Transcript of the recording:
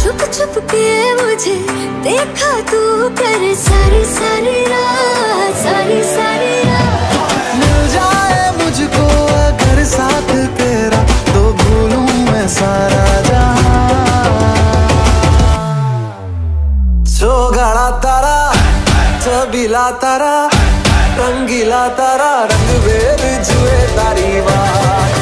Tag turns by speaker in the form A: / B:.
A: छुप छुप के मुझे देखा तू कर सारी सारी रात, सारी सारी रात।
B: मिल जाए मुझको अगर साथ तेरा, तो भूलूं मैं सारा जहां। चौगाड़ा तारा, चबीला तारा, रंगीला तारा, रंग बेर जुए तारी बात।